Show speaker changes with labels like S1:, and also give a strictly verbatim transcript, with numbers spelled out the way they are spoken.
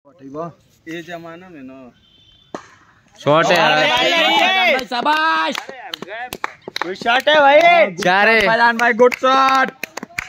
S1: ये जमाना में ना
S2: शॉट है भाई, शाबाश,
S1: गुड शॉट है भाई।
S2: चारे
S1: भाई गुड शॉट।